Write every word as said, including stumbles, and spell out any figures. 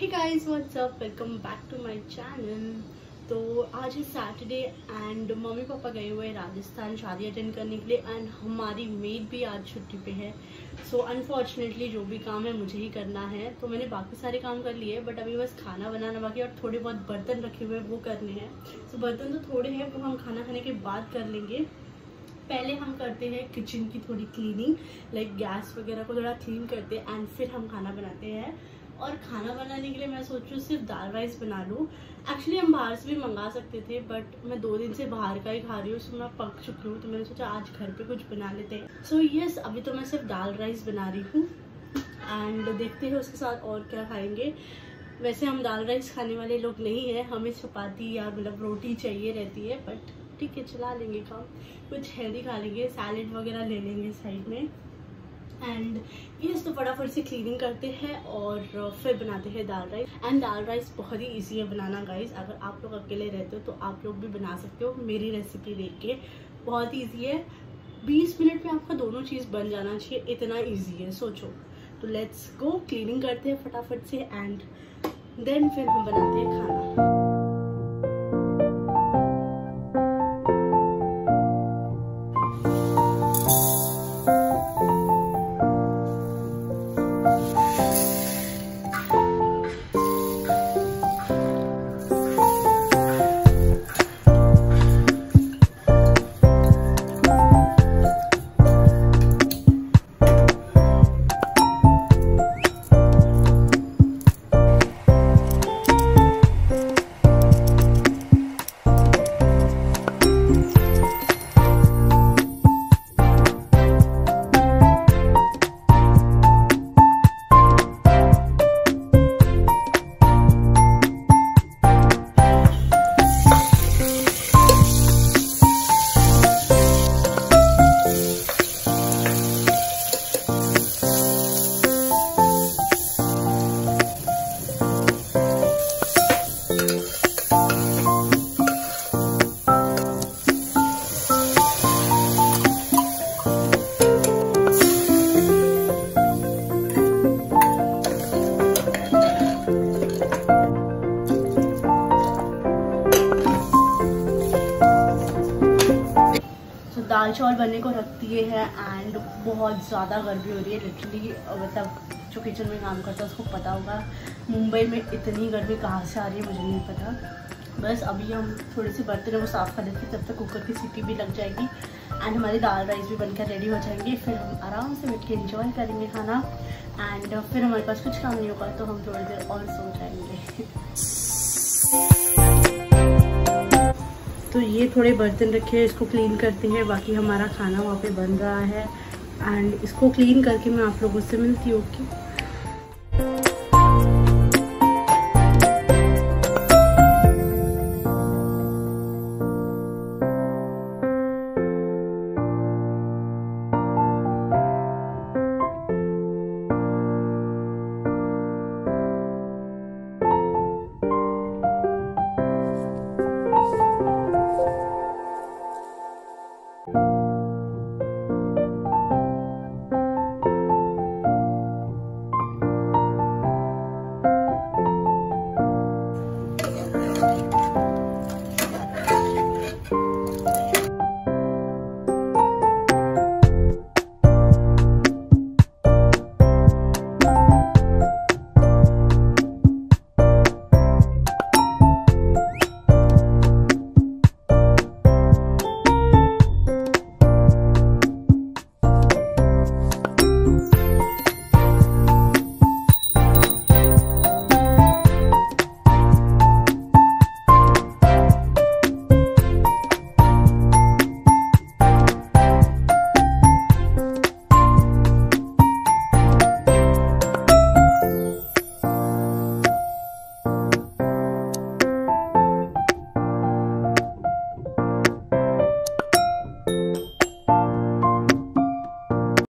Hey guys what's up, welcome back to my channel. तो आज है सैटरडे एंड मम्मी पापा गए हुए हैं राजस्थान शादी अटेंड करने के लिए एंड हमारी मेड भी आज छुट्टी पे है। सो so, अनफॉर्चुनेटली जो भी काम है मुझे ही करना है। तो मैंने बाकी सारे काम कर लिए बट अभी बस खाना बनाना बाकी और थोड़े बहुत बर्तन रखे हुए हैं वो करने हैं। सो so, बर्तन तो थोड़े हैं वो हम खाना खाने के बाद कर लेंगे। पहले हम करते हैं किचन की थोड़ी क्लीनिंग, लाइक गैस वगैरह को थोड़ा क्लीन करते हैं एंड फिर हम खाना बनाते हैं। और खाना बनाने के लिए मैं सोच रही हूँ सिर्फ दाल राइस बना लूँ। एक्चुअली हम बाहर से भी मंगा सकते थे बट मैं दो दिन से बाहर का ही खा रही हूँ, सो मैं पक चुकी हूँ। तो मैंने सोचा आज घर पे कुछ बना लेते हैं। सो so, यस yes, अभी तो मैं सिर्फ दाल राइस बना रही हूँ एंड देखते हैं उसके साथ और क्या खाएंगे। वैसे हम दाल राइस खाने वाले लोग नहीं हैं, हमें चपाती या मतलब रोटी चाहिए रहती है, बट ठीक है चला लेंगे काम। कुछ हेल्दी खा लेंगे, सैलेड वगैरह ले लेंगे साइड में। एंड ये तो फटाफट से क्लीनिंग करते हैं और फिर बनाते हैं दाल राइस। एंड दाल राइस बहुत ही इजी है बनाना गाइस। अगर आप लोग अकेले रहते हो तो आप लोग भी बना सकते हो मेरी रेसिपी देख के। बहुत ईजी है, बीस मिनट में आपका दोनों चीज़ बन जाना चाहिए, इतना ईजी है सोचो। तो लेट्स गो, क्लीनिंग करते हैं फटाफट से एंड देन फिर हम बनाते हैं खाना। दाल चावल बनने को रख दिए हैं एंड बहुत ज़्यादा गर्मी हो रही है लिटरली। मतलब जो किचन में काम करता है उसको पता होगा मुंबई में इतनी गर्मी कहाँ से आ रही है मुझे नहीं पता। बस अभी हम थोड़े से बर्तन वो साफ़ कर लेते हैं, तब तक कुकर की सीटी भी लग जाएगी एंड हमारी दाल राइस भी बनकर रेडी हो जाएंगे। फिर हम आराम से बैठ के एंजॉय करेंगे खाना एंड फिर हमारे पास कुछ काम नहीं होगा तो हम थोड़ी देर और सो जाएंगे। तो ये थोड़े बर्तन रखे हैं, इसको क्लीन करते हैं। बाकी हमारा खाना वहाँ पे बन रहा है एंड इसको क्लीन करके मैं आप लोगों से मिलती हूँ।